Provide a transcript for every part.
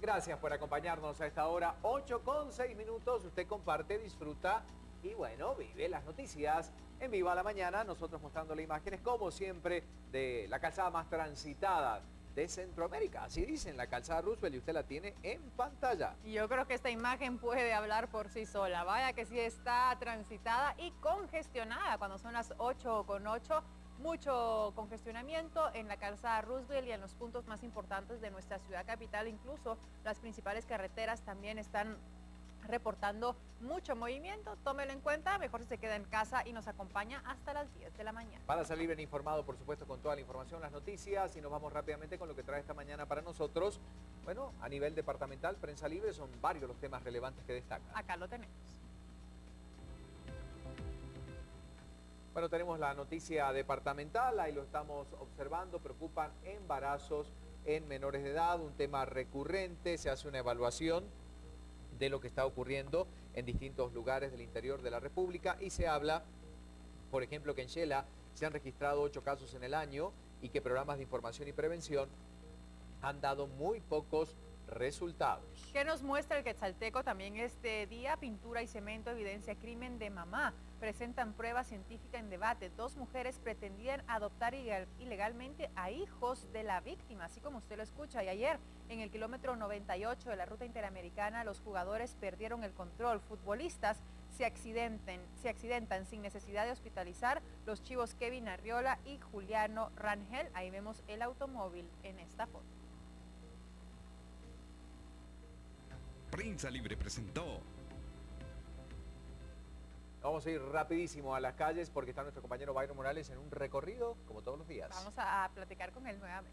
Gracias por acompañarnos a esta hora, 8:06. Usted comparte, disfruta y bueno, vive las noticias en Viva la Mañana. Nosotros mostrándole imágenes, como siempre, de la calzada más transitada de Centroamérica. Así dicen, la calzada Roosevelt, y usted la tiene en pantalla. Y yo creo que esta imagen puede hablar por sí sola. Vaya que sí está transitada y congestionada cuando son las 8:08. Mucho congestionamiento en la calzada Roosevelt y en los puntos más importantes de nuestra ciudad capital. Incluso las principales carreteras también están reportando mucho movimiento. Tómelo en cuenta, mejor si se queda en casa y nos acompaña hasta las 10 de la mañana. Para salir bien informado, por supuesto, con toda la información, las noticias, y nos vamos rápidamente con lo que trae esta mañana para nosotros. Bueno, a nivel departamental, prensa libre, son varios los temas relevantes que destacan. Acá lo tenemos. Bueno, tenemos la noticia departamental, ahí lo estamos observando, preocupan embarazos en menores de edad, un tema recurrente, se hace una evaluación de lo que está ocurriendo en distintos lugares del interior de la República y se habla, por ejemplo, que en Xela se han registrado 8 casos en el año y que programas de información y prevención han dado muy pocos resultados. ¿Qué nos muestra el quetzalteco también este día? Pintura y cemento evidencia crimen de mamá. Presentan prueba científica en debate. 2 mujeres pretendían adoptar ilegalmente a hijos de la víctima, así como usted lo escucha. Y ayer, en el kilómetro 98 de la ruta interamericana, los jugadores perdieron el control. Futbolistas se accidentan sin necesidad de hospitalizar. Los chivos Kevin Arriola y Juliano Rangel. Ahí vemos el automóvil en esta foto. Prensa Libre presentó. Vamos a ir rapidísimo a las calles porque está nuestro compañero Byron Morales en un recorrido, como todos los días. Vamos a platicar con él nuevamente.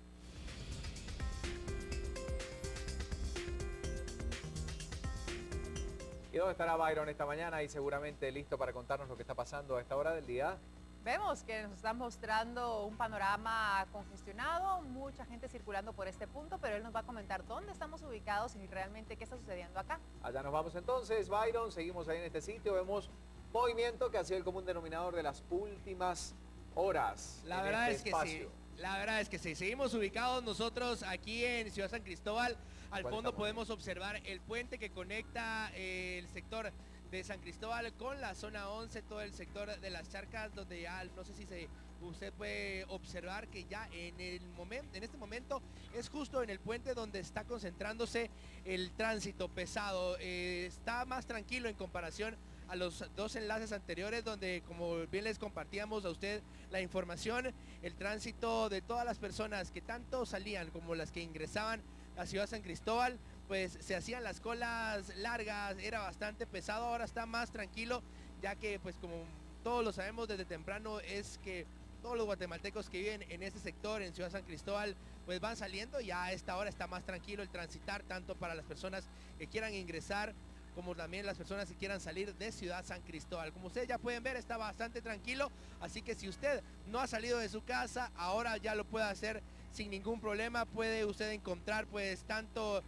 ¿Y dónde estará Byron esta mañana? Y seguramente listo para contarnos lo que está pasando a esta hora del día. Vemos que nos están mostrando un panorama congestionado, mucha gente circulando por este punto, pero él nos va a comentar dónde estamos ubicados y realmente qué está sucediendo acá. Allá nos vamos entonces, Byron, seguimos ahí en este sitio, vemos movimiento que ha sido el común denominador de las últimas horas. La verdad es que sí. La verdad es que sí, seguimos ubicados nosotros aquí en Ciudad San Cristóbal. Al fondo podemos observar el puente que conecta el sector de San Cristóbal con la zona 11, todo el sector de las charcas, donde ya no sé si usted puede observar que ya en este momento es justo en el puente donde está concentrándose el tránsito pesado. Está más tranquilo en comparación a los 2 enlaces anteriores, donde, como bien les compartíamos a usted la información, el tránsito de todas las personas que tanto salían como las que ingresaban a Ciudad San Cristóbal, pues se hacían las colas largas, era bastante pesado. Ahora está más tranquilo, ya que, pues, como todos lo sabemos desde temprano, es que todos los guatemaltecos que viven en este sector, en Ciudad San Cristóbal, pues van saliendo. Ya a esta hora está más tranquilo el transitar, tanto para las personas que quieran ingresar como también las personas que quieran salir de Ciudad San Cristóbal. Como ustedes ya pueden ver, está bastante tranquilo, así que si usted no ha salido de su casa, ahora ya lo puede hacer sin ningún problema. Puede usted encontrar, pues, tanto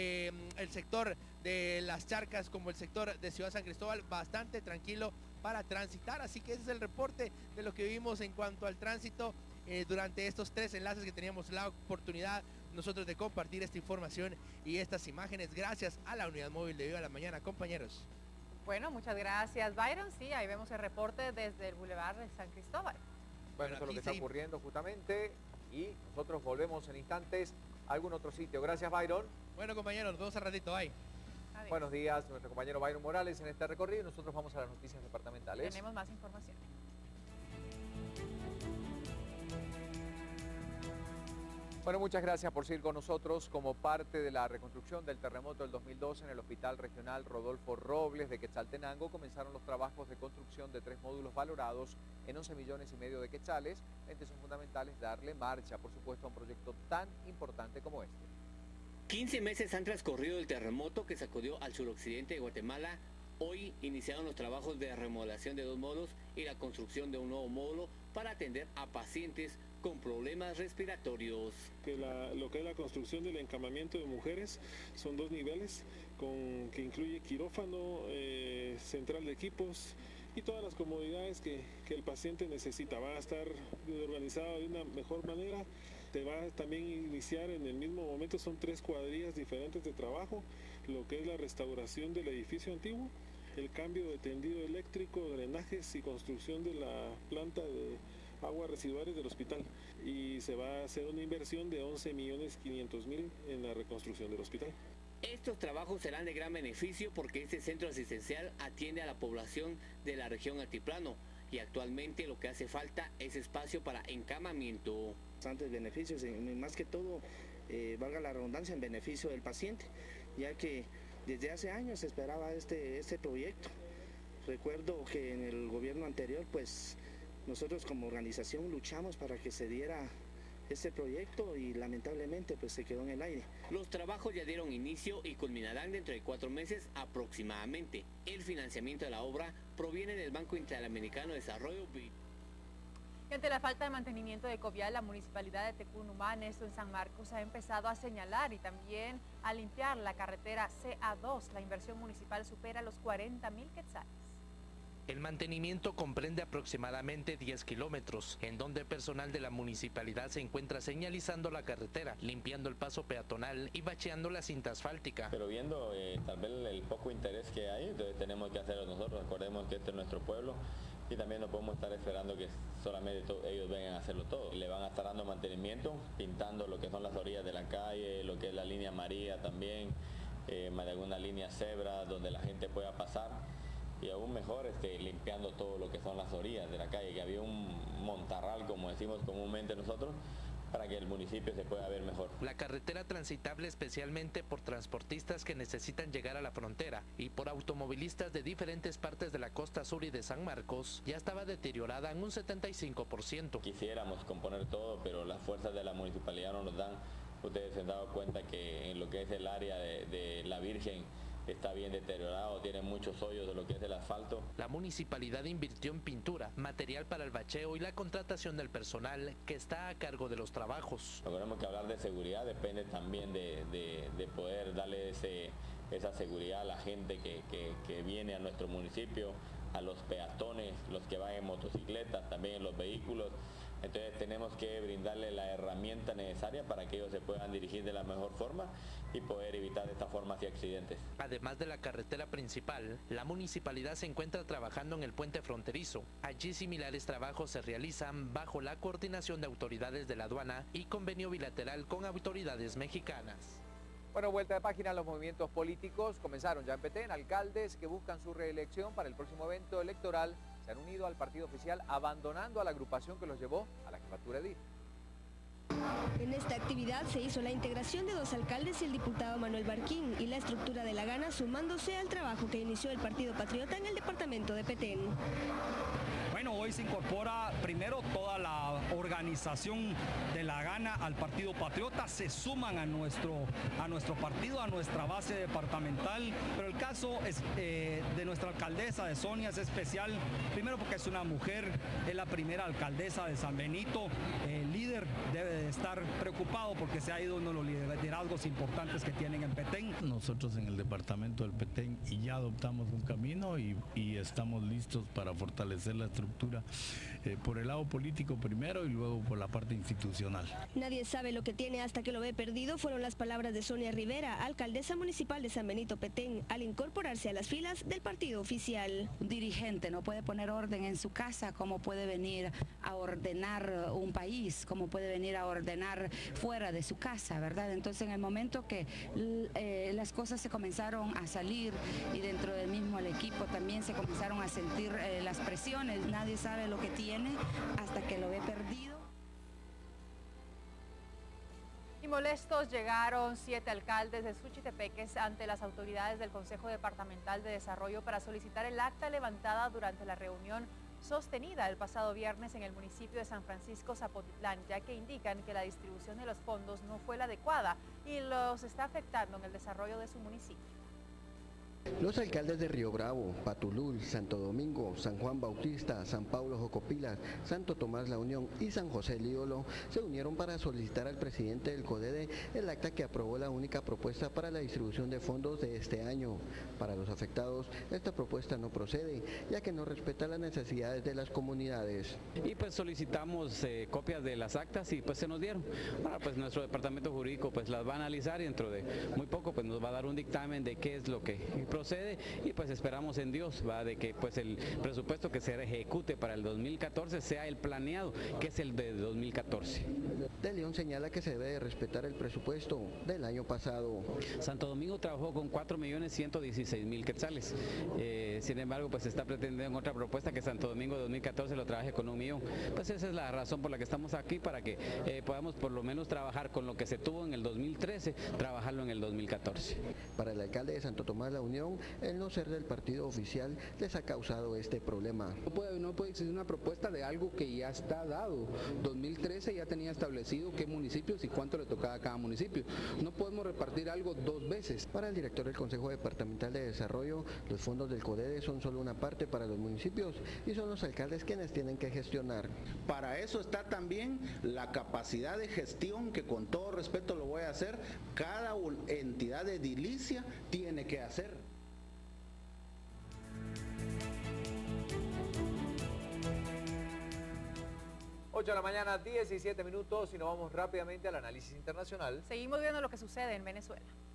el sector de las charcas como el sector de Ciudad San Cristóbal bastante tranquilo para transitar. Así que ese es el reporte de lo que vimos en cuanto al tránsito durante estos 3 enlaces que teníamos la oportunidad nosotros de compartir esta información y estas imágenes gracias a la unidad móvil de Viva la Mañana, compañeros. Bueno, muchas gracias, Byron. Sí, ahí vemos el reporte desde el Boulevard de San Cristóbal. Bueno, eso es lo que está ocurriendo justamente y nosotros volvemos en instantes a algún otro sitio. Gracias, Byron. Bueno, compañeros, nos vemos al ratito. Bye. Adiós. Buenos días, nuestro compañero Byron Morales en este recorrido y nosotros vamos a las noticias departamentales. Tenemos más información. Bueno, muchas gracias por seguir con nosotros. Como parte de la reconstrucción del terremoto del 2012 en el Hospital Regional Rodolfo Robles de Quetzaltenango, comenzaron los trabajos de construcción de 3 módulos valorados en 11,5 millones de quetzales. La intención fundamental es darle marcha, por supuesto, a un proyecto tan importante como este. 15 meses han transcurrido del terremoto que sacudió al suroccidente de Guatemala. Hoy iniciaron los trabajos de remodelación de 2 módulos y la construcción de un nuevo módulo para atender a pacientes con problemas respiratorios. Lo que es la construcción del encamamiento de mujeres son 2 niveles, que incluye quirófano, central de equipos y todas las comodidades que el paciente necesita. Va a estar organizado de una mejor manera Se va también a iniciar en el mismo momento, son 3 cuadrillas diferentes de trabajo, lo que es la restauración del edificio antiguo, el cambio de tendido eléctrico, drenajes y construcción de la planta de aguas residuales del hospital. Y se va a hacer una inversión de 11.500.000 en la reconstrucción del hospital. Estos trabajos serán de gran beneficio porque este centro asistencial atiende a la población de la región altiplano y actualmente lo que hace falta es espacio para encamamiento. Bastantes beneficios, más que todo, valga la redundancia, en beneficio del paciente, ya que desde hace años se esperaba este proyecto. Recuerdo que en el gobierno anterior, pues nosotros como organización luchamos para que se diera este proyecto y lamentablemente pues se quedó en el aire. Los trabajos ya dieron inicio y culminarán dentro de 4 meses aproximadamente. El financiamiento de la obra proviene del Banco Interamericano de Desarrollo. Y ante la falta de mantenimiento de Covial, la Municipalidad de Tecunumán, esto en San Marcos, ha empezado a señalar y también a limpiar la carretera CA2. La inversión municipal supera los 40.000 quetzales. El mantenimiento comprende aproximadamente 10 kilómetros, en donde personal de la municipalidad se encuentra señalizando la carretera, limpiando el paso peatonal y bacheando la cinta asfáltica. Pero viendo tal vez el poco interés que hay, entonces tenemos que hacerlo nosotros. Recordemos que este es nuestro pueblo y también no podemos estar esperando que solamente ellos vengan a hacerlo todo. Le van a estar dando mantenimiento, pintando lo que son las orillas de la calle, lo que es la línea amarilla también, de alguna línea cebra donde la gente pueda pasar. Y aún mejor limpiando todo lo que son las orillas de la calle, que había un montarral, como decimos comúnmente nosotros, para que el municipio se pueda ver mejor. La carretera transitable especialmente por transportistas que necesitan llegar a la frontera y por automovilistas de diferentes partes de la costa sur y de San Marcos ya estaba deteriorada en un 75%. Quisiéramos componer todo, pero las fuerzas de la municipalidad no nos dan. Ustedes se han dado cuenta que en lo que es el área de La Virgen está bien deteriorado, tiene muchos hoyos de lo que es el asfalto. La municipalidad invirtió en pintura, material para el bacheo y la contratación del personal que está a cargo de los trabajos. Tenemos que hablar de seguridad, depende también de poder darle esa seguridad a la gente que viene a nuestro municipio, a los peatones, los que van en motocicletas, también en los vehículos. Entonces tenemos que brindarle la herramienta necesaria para que ellos se puedan dirigir de la mejor forma y poder evitar de esta forma así accidentes. Además de la carretera principal, la municipalidad se encuentra trabajando en el puente fronterizo. Allí similares trabajos se realizan bajo la coordinación de autoridades de la aduana y convenio bilateral con autoridades mexicanas. Bueno, vuelta de página, los movimientos políticos comenzaron ya en Petén. Alcaldes que buscan su reelección para el próximo evento electoral se han unido al partido oficial, abandonando a la agrupación que los llevó a la jefatura edil. En esta actividad se hizo la integración de 2 alcaldes y el diputado Manuel Barquín y la estructura de la Gana sumándose al trabajo que inició el Partido Patriota en el departamento de Petén. Bueno, hoy se incorpora primero toda la organización de la Gana al Partido Patriota, se suman a nuestro partido, a nuestra base departamental, pero el caso es, de nuestra alcaldesa de Sonia es especial, primero porque es una mujer, es la primera alcaldesa de San Benito, el líder debe de estar preocupado porque se ha ido uno de los liderazgos importantes que tienen en Petén. Nosotros en el departamento del Petén ya adoptamos un camino y estamos listos para fortalecer la estructura por el lado político primero y luego por la parte institucional. Nadie sabe lo que tiene hasta que lo ve perdido, fueron las palabras de Sonia Rivera, alcaldesa municipal de San Benito Petén, al incorporarse a las filas del partido oficial. Un dirigente no puede poner orden en su casa, ¿cómo puede venir a ordenar un país? ¿Cómo puede venir a ordenar fuera de su casa, verdad? Entonces en el momento que las cosas se comenzaron a salir y dentro del mismo el equipo también se comenzaron a sentir las presiones, nadie sabe lo que tiene hasta que lo ve perdido. Y molestos llegaron 7 alcaldes de Suchitepeques ante las autoridades del Consejo Departamental de Desarrollo para solicitar el acta levantada durante la reunión sostenida el pasado viernes en el municipio de San Francisco Zapotitlán, ya que indican que la distribución de los fondos no fue la adecuada y los está afectando en el desarrollo de su municipio. Los alcaldes de Río Bravo, Patulul, Santo Domingo, San Juan Bautista, San Pablo Jocopilas, Santo Tomás La Unión y San José Líolo se unieron para solicitar al presidente del CODEDE el acta que aprobó la única propuesta para la distribución de fondos de este año. Para los afectados, esta propuesta no procede, ya que no respeta las necesidades de las comunidades. Y pues solicitamos copias de las actas y pues se nos dieron. Bueno, pues nuestro departamento jurídico pues las va a analizar y dentro de muy poco pues nos va a dar un dictamen de qué es lo que procede y pues esperamos en Dios, ¿va? De que pues el presupuesto que se ejecute para el 2014 sea el planeado, que es el de 2014. De León señala que se debe de respetar el presupuesto del año pasado. Santo Domingo trabajó con 4.116.000 quetzales. Sin embargo, pues se está pretendiendo otra propuesta que Santo Domingo 2014 lo trabaje con 1 millón. Pues esa es la razón por la que estamos aquí, para que podamos por lo menos trabajar con lo que se tuvo en el 2013, trabajarlo en el 2014. Para el alcalde de Santo Tomás La Unión, el no ser del partido oficial les ha causado este problema. No puede existir una propuesta de algo que ya está dado. 2013 ya tenía establecido qué municipios y cuánto le tocaba a cada municipio. No podemos repartir algo 2 veces. Para el director del Consejo Departamental de Desarrollo, los fondos del CODEDE son solo una parte para los municipios y son los alcaldes quienes tienen que gestionar. Para eso está también la capacidad de gestión que, con todo respeto lo voy a hacer, cada entidad edilicia tiene que hacer. Ocho de la mañana, 17 minutos y nos vamos rápidamente al análisis internacional. Seguimos viendo lo que sucede en Venezuela.